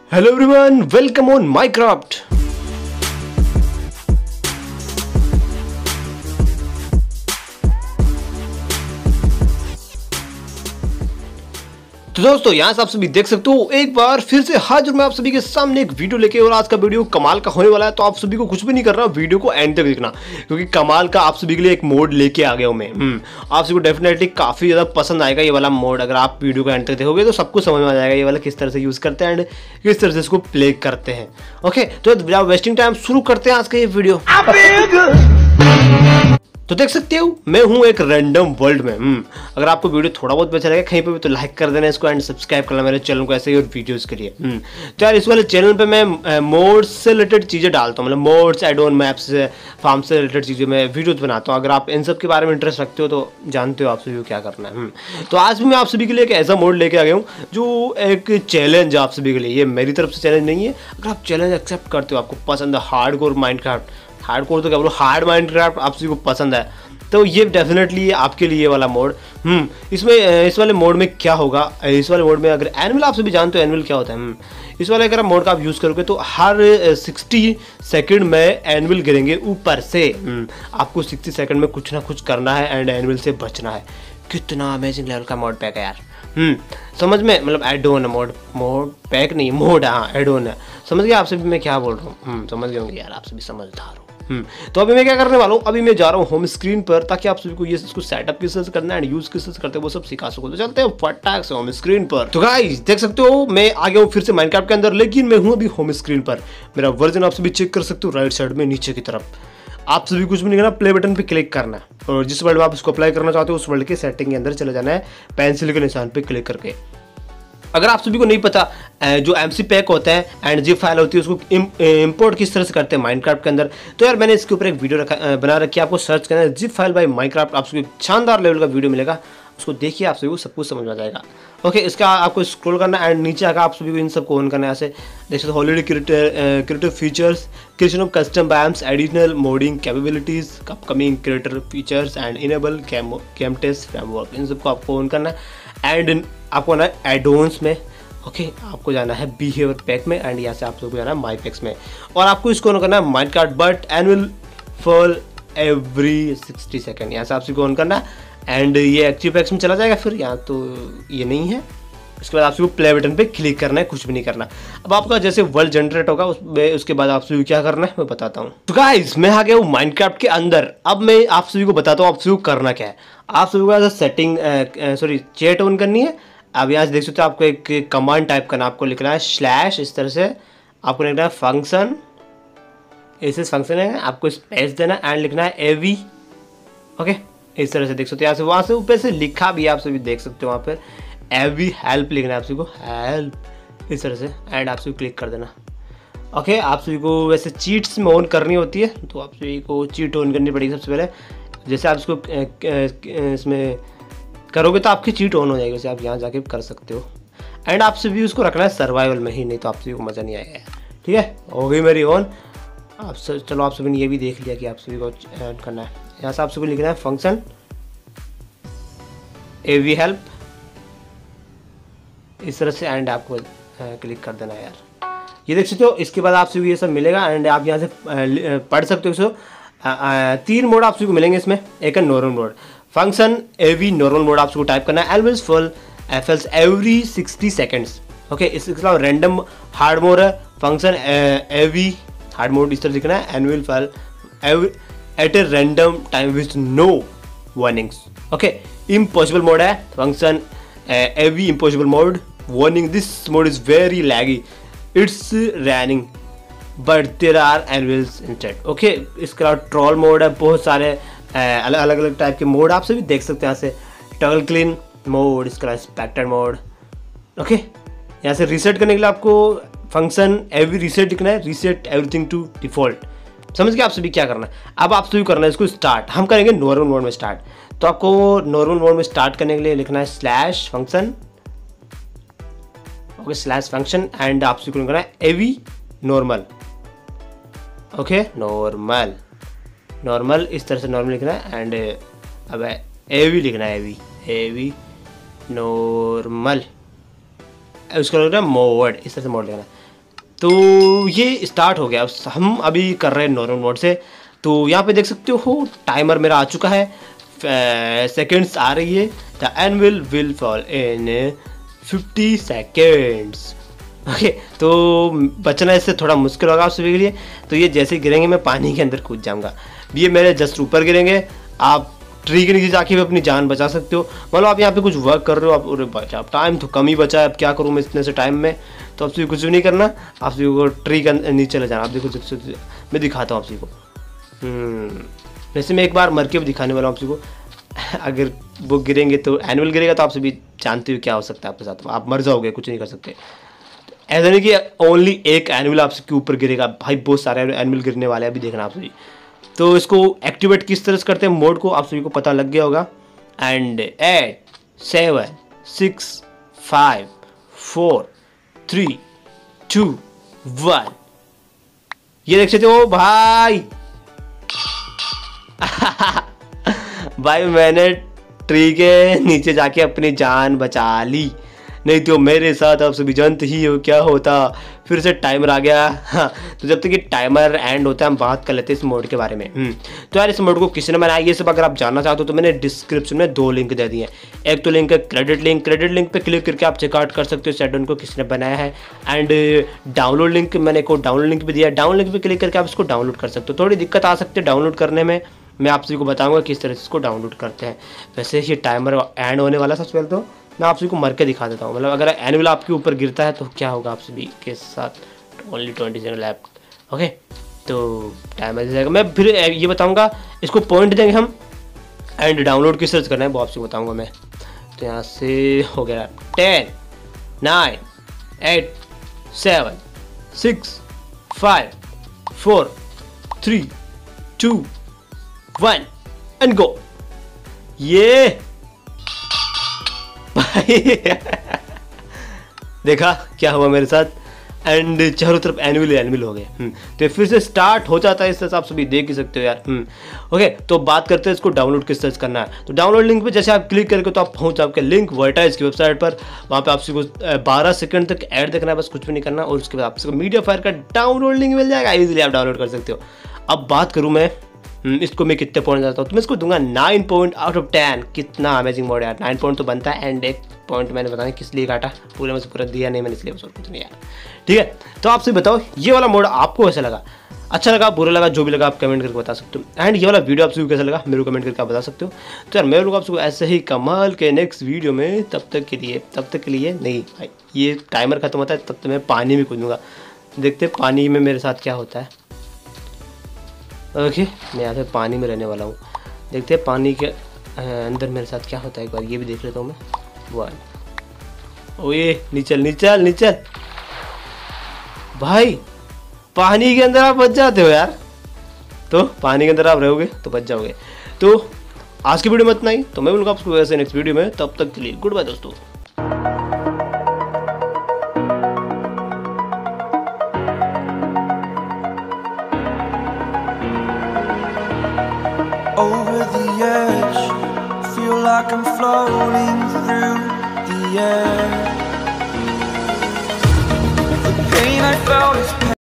Hello everyone, welcome on Minecraft. तो दोस्तों यहाँ से आप सभी देख सकते हो एक बार फिर से हाजिर मैं आप सभी के सामने एक वीडियो लेके। और आज का वीडियो कमाल का होने वाला है, तो आप सभी को कुछ भी नहीं करना, वीडियो को एंड तक देखना क्योंकि कमाल का आप सभी के लिए एक मोड लेके आ गया हूँ मैं। आप सभी को डेफिनेटली काफ़ी ज़्यादा पसंद आएगा ये वाला मोड। अगर आप वीडियो को एंड तक देखोगे तो सबको समझ में आ जाएगा ये वाला किस तरह से यूज़ करते हैं एंड किस तरह से इसको प्ले करते हैं। ओके, तो विदाउट वेस्टिंग टाइम शुरू करते हैं आज का ये वीडियो। तो देख सकते हो मैं हूं एक रैंडम वर्ल्ड में। अगर आपको वीडियो थोड़ा बहुत अच्छा लगे कहीं पे भी तो लाइक कर देना इसको एंड सब्सक्राइब करना मेरे चैनल को ऐसे ही और वीडियोस के लिए। तो यार इस वाले चैनल पे मैं मोड्स से रिलेटेड चीज़ें डालता हूँ, मतलब mods, add on, maps, farm से रिलेटेड चीज़ें मैं वीडियोस बनाता हूँ। अगर आप इन सब के बारे में इंटरेस्ट रखते हो तो जानते हो आप सभी को क्या करना है। तो आज भी मैं आप सभी के लिए एक ऐसा मोड लेके आ गया हूँ जो एक चैलेंज है आप सभी के लिए। ये मेरी तरफ से चैलेंज नहीं है, अगर आप चैलेंज एक्सेप्ट करते हो, आपको पसंद है हार्डकोर माइनक्राफ्ट, हार्डकोर तो क्या बोलो, हार्ड माइनक्राफ्ट आप सभी को पसंद है, तो ये डेफिनेटली आपके लिए वाला मोड। इसमें इस वाले मोड में क्या होगा, इस वाले मोड में अगर एनिमल आप सभी जानते हो एनिमल क्या होता है। इस वाले अगर मोड का आप यूज़ करोगे तो हर 60 सेकंड में एनिमल गिरेंगे ऊपर से। आपको 60 सेकंड में कुछ ना कुछ करना है एंड एनिमल से बचना है। कितना अमेजिंग लेवल का मोड पैक है यार। समझ में, मतलब एड ऑन है, मोड पैक नहीं, मोड, हाँ एड ऑन है। समझ गए आप सभी मैं क्या बोल रहा हूँ? समझ गए होंगे यार, आप सभी समझदार हो। तो अभी मैं क्या करने वाला हूँ, अभी मैं जा रहा हूँ होम स्क्रीन पर ताकि आप सभी को ये इसको सेटअप किस तरह से करना है एंड यूज किस तरह से करते हैं वो सब सिखा सको। तो चलते हैं फटाक से होम स्क्रीन पर। तो गाइस देख सकते हो मैं आ गया हूँ फिर से माइनक्राफ्ट के अंदर, लेकिन मैं हूँ अभी होम स्क्रीन पर। मेरा वर्जन आप सभी चेक कर सकते हो राइट साइड में नीचे की तरफ। आप सभी कुछ भी नहीं करना, प्ले बटन पे क्लिक करना है और जिस वर्ल्ड में आप इसको अप्लाई करना चाहते हो उस वर्ल्ड के सेटिंग के अंदर चले जाना है पेंसिल के निशान पे क्लिक करके। अगर आप सभी को नहीं पता जो एमसी पैक होता है एंड जिप फाइल होती है उसको इंपोर्ट किस तरह से करते हैं माइनक्राफ्ट के अंदर, तो यार मैंने इसके ऊपर एक वीडियो बना रखी है, आपको सर्च करना है जिप फाइल बाय माइनक्राफ्ट। आप सभी शानदार लेवल का वीडियो मिलेगा, उसको देखिए, आप सभी को सब कुछ समझ में आ जाएगा। ओके, इसका आपको स्क्रॉल करना एंड नीचे आकर आप सभी को इन सबको ऑन करना है। ऐसे देख सकते हो holiday creator features, creation of custom biomes, additional modding capabilities, upcoming creator features and enable game test framework, इन सबको आपको ऑन करना है। एंड आपको ना एडोन्स में, ओके, आपको जाना है बिहेवियर पैक में एंड यहाँ से आप सबको जाना है माई पैक्स में और आपको इसको ऑन करना है Minecraft but anvil for every 60 second, यहाँ से आप सबको ऑन करना है एंड ये एक्टिव पैक्स में चला जाएगा। फिर यहाँ तो ये नहीं है, इसके बाद आप सबको प्ले बटन पे क्लिक करना है, कुछ भी नहीं करना। अब आपका जैसे वर्ल्ड जनरेट होगा उसके बाद आप सभी को क्या करना है मैं बताता हूँ। तो गाइस मैं आ गया हूँ माइनक्राफ्ट के अंदर। अब मैं आप सभी को बताता हूँ आप सभी को करना क्या है। आप सभी को सेटिंग चैट ऑन करनी है। अब यहाँ से देख सकते हो आपको एक कमांड टाइप करना, आपको लिखना है स्लैश, इस तरह से आपको लिखना है फंक्शन, ऐसे फंक्शन है, आपको स्पेस देना एंड लिखना है एवी। ओके, इस तरह से देख सकते हो, यहाँ से वहाँ से ऊपर से लिखा भी आप सभी देख सकते हो, वहाँ पर एवी हेल्प लिखना है आप सभी को, हेल्प, इस तरह से एंड आप सभी क्लिक कर देना। ओके, आप सभी को वैसे चीट्स में ऑन करनी होती है तो आप सभी को चीट ऑन करनी पड़ेगी सबसे पहले। जैसे आप इसको इसमें करोगे तो आपकी चीट ऑन हो जाएगी, वैसे आप यहाँ जाके कर सकते हो। एंड आप सभी उसको रखना है सर्वाइवल में ही, नहीं तो आप सभी को मज़ा नहीं आएगा। ठीक है, हो गई मेरी ऑन। आप चलो आप सभी ने ये भी देख लिया कि आप सभी को ऐड करना है। यहाँ से आप सभी लिखना है फंक्शन एवी हेल्प, इस तरह से एंड आपको क्लिक कर देना है यार। ये देख सकते हो, इसके बाद आप सभी ये सब मिलेगा एंड आप यहाँ से पढ़ सकते हो। 3 मोड आप सभी को मिलेंगे इसमें, एक है normal mode, function AV normal mode आप सबको टाइप करना है, always full FLs every 60 seconds. Okay, इसके अलावा रैंडम हार्ड मोड है, फंक्शन एवी हार्ड मोड इस तरह लिखना है, anvil file at a random time with no warnings. Okay, impossible mode है, function AV impossible mode, warning this mode is very laggy, it's raining but there are animals instead. Okay, इसके अलावा troll mode है, बहुत सारे अलग अलग type के mode आप सभी देख सकते हैं। यहाँ से टगल क्लीन मोड, इसके अलावा स्पेक्टर मोड। ओके, यहाँ से रीसेट करने के लिए आपको फंक्शन एवरी रीसेट लिखना है, रीसेट एवरीथिंग टू डिफॉल्ट। समझ गए आप सभी क्या करना है। अब आप सभी करना है इसको स्टार्ट, हम करेंगे नॉर्मल मोड में स्टार्ट। तो आपको नॉर्मल मोड में स्टार्ट करने के लिए लिखना है slash function, okay, slash function and आप सभी को लिखना है एवी नॉर्मल। ओके, नॉर्मल इस तरह से नॉर्मल लिखना है एंड अब एवी लिखना है, एवी नॉर्मल, उसको लिखना है मोड, इस तरह से मोड लिखना है। तो ये स्टार्ट हो गया। हम अभी कर रहे हैं नॉर्मल मोड से। तो यहाँ पे देख सकते हो टाइमर मेरा आ चुका है, सेकेंड्स आ रही है। The anvil will fall in 50 seconds. Okay, तो बचना इससे थोड़ा मुश्किल होगा आप सभी के लिए। तो ये जैसे ही गिरेंगे मैं पानी के अंदर कूद जाऊंगा। ये मेरे जस्ट ऊपर गिरेंगे, आप ट्री के नीचे जाके भी अपनी जान बचा सकते हो। मतलब आप यहाँ पे कुछ वर्क कर रहे हो, आप बचा, टाइम तो कम ही बचा है, अब क्या करूँ मैं इतने से टाइम में। तो आप सभी कुछ भी नहीं करना, आप सभी को ट्री के नीचे चले जाना। आप देखो मैं दिखाता हूँ आप सभी को। वैसे मैं एक बार मर के भी दिखाने वाला हूँ आप सभी को। अगर वो गिरेंगे तो एनुअल गिरेगा, तो आप सभी जानते हो क्या हो सकता है आपके साथ, आप मर जाओगे, कुछ नहीं कर सकते। ऐसा नहीं कि ओनली एक एनुअल आपके ऊपर गिरेगा, भाई बहुत सारे एनुअल गिरने वाले हैं, अभी देखना आप सभी। तो इसको एक्टिवेट किस तरह से करते हैं मोड को, आप सभी को पता लग गया होगा। एंड 8 7 6 5 4 3 2 1 ये देख सकते हो भाई। भाई मैंने ट्री के नीचे जाके अपनी जान बचा ली, नहीं तो मेरे साथ आप सभी जानते ही हो क्या होता। फिर से टाइमर आ गया। हाँ, तो जब तक ये टाइमर एंड होता है हम बात कर लेते हैं इस मोड के बारे में। तो यार इस मोड को किसने बनाया ये सब अगर आप जानना चाहते हो तो मैंने डिस्क्रिप्शन में 2 लिंक दे दिए हैं। एक तो लिंक है क्रेडिट लिंक पे क्लिक करके आप चेकआउट कर सकते हो इस एड-ऑन को किसने बनाया है। एंड डाउनलोड लिंक मैंने को डाउनलोड लिंक भी दिया है, डाउनलोड लिंक पे क्लिक करके आप इसको डाउनलोड कर सकते हो। थोड़ी दिक्कत आ सकती है डाउनलोड करने में, मैं आप सभी को बताऊंगा किस तरह से इसको डाउनलोड करते हैं। वैसे ये टाइमर एंड होने वाला सबसे पहले तो मैं आप सभी को मर के दिखा देता हूँ। मतलब अगर एनुअल आपके ऊपर गिरता है तो क्या होगा आप सभी के साथ। Only 20 second left. ओके, तो टाइमर जाएगा। मैं फिर ये बताऊँगा, इसको पॉइंट देंगे हम एंड डाउनलोड किस तरह से करना है वो आपसे बताऊँगा मैं। तो यहाँ से हो गया 10 9 8 7 6 5 4 3 2 1 एंड गो। ये देखा क्या हुआ मेरे साथ, एंड चारों तरफ एनुअल हो गए। तो फिर से स्टार्ट हो जाता है इस तरह से, आप सभी देख ही सकते हो यार। ओके, तो बात करते हैं इसको डाउनलोड किस तरह से करना है। तो डाउनलोड लिंक पे जैसे आप क्लिक करके तो आप पहुंच आपके लिंक वर्टाइज की वेबसाइट पर। वहाँ पे आप सभी को 12 सेकंड तक ऐड देखना है, बस कुछ भी नहीं करना। और उसके बाद आपको मीडिया फायर का डाउनलोड लिंक मिल जाएगा, इजीली आप डाउनलोड कर सकते हो। अब बात करूँ मैं इसको मैं कितने पॉइंट देता हूँ, तो मैं इसको दूंगा 9 पॉइंट आउट ऑफ 10। कितना अमेजिंग मोड है यार, 9 पॉइंट तो बनता है। एंड एक पॉइंट मैंने बताया किस लिए काटा, पूरे में से पूरा दिया नहीं मैंने, इसलिए बस और कुछ नहीं यार। ठीक है, तो आपसे बताओ ये वाला मोड आपको कैसा लगा, अच्छा लगा बुरा लगा, जो भी लगा आप कमेंट करके बता सकते हो। एंड ये वाला वीडियो आप सभी कैसा लगा मेरे को कमेंट करके आप बता सकते हो। तो यार मैं लोग आपको ऐसे ही कमाल के नेक्स्ट वीडियो में, तब तक के लिए नहीं भाई, ये टाइमर खत्म होता है तब तक मैं पानी में कूदूंगा। देखते पानी में मेरे साथ क्या होता है। ओके, मैं यहाँ पे पानी में रहने वाला हूँ, देखते हैं पानी के अंदर मेरे साथ क्या होता है। एक बार ये भी देख लेता हूँ मैं। वन, ओए नीचल भाई, पानी के अंदर आप बच जाते हो यार। तो पानी के अंदर आप रहोगे तो बच जाओगे। तो आज की वीडियो में इतना ही, तो मैं मिलूंगा आपको वैसे नेक्स्ट वीडियो में, तब तक के लिए गुड बाय दोस्तों। Over the edge, feel like I'm floating through the air. The pain I felt is